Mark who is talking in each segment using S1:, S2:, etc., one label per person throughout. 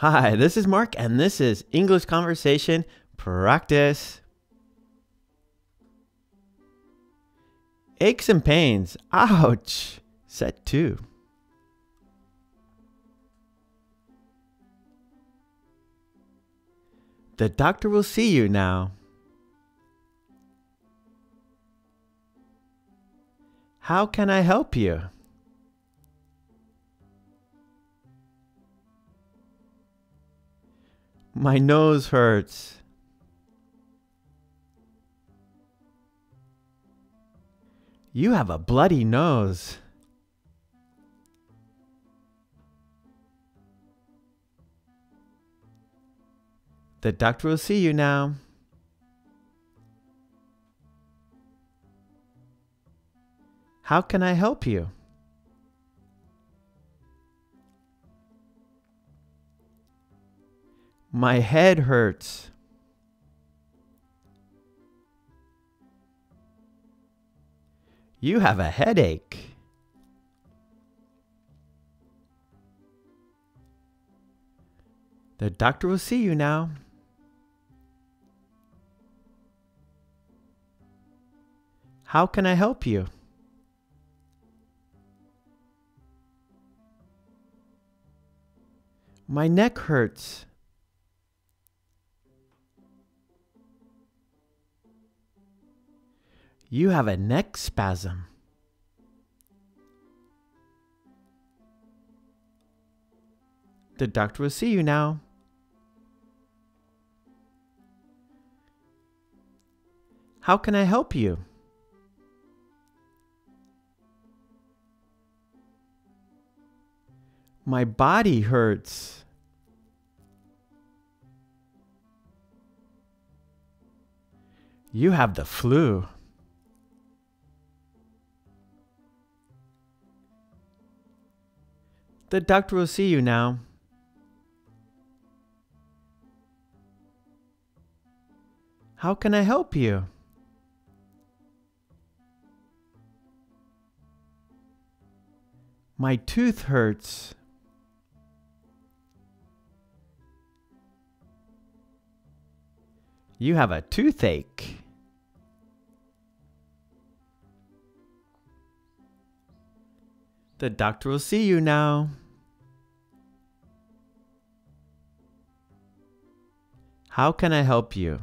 S1: Hi, this is Mark, and this is English Conversation Practice. Aches and pains. Ouch. Set 2. The doctor will see you now. How can I help you? My nose hurts. You have a bloody nose. The doctor will see you now. How can I help you? My head hurts. You have a headache. The doctor will see you now. How can I help you? My neck hurts. You have a neck spasm. The doctor will see you now. How can I help you? My body hurts. You have the flu. The doctor will see you now. How can I help you? My tooth hurts. You have a toothache. The doctor will see you now. How can I help you?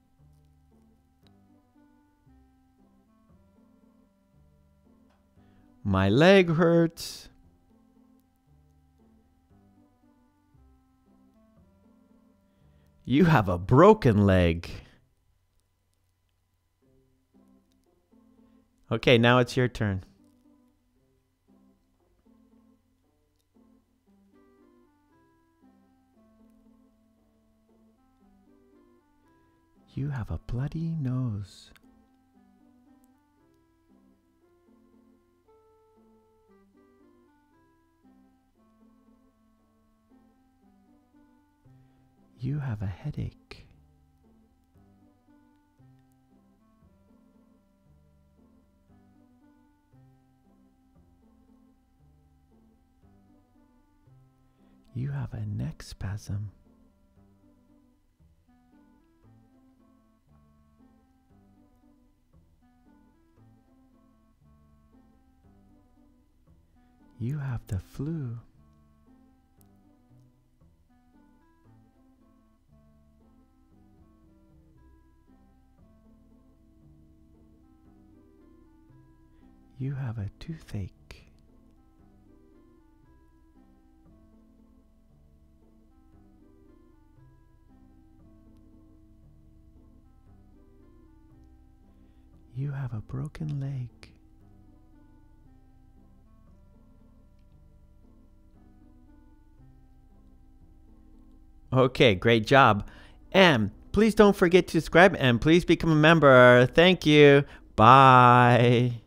S1: My leg hurts. You have a broken leg. Okay, now it's your turn. You have a bloody nose. You have a headache. You have a neck spasm. You have the flu. You have a toothache. You have a broken leg. Okay, great job. And please don't forget to subscribe and please become a member. Thank you. Bye.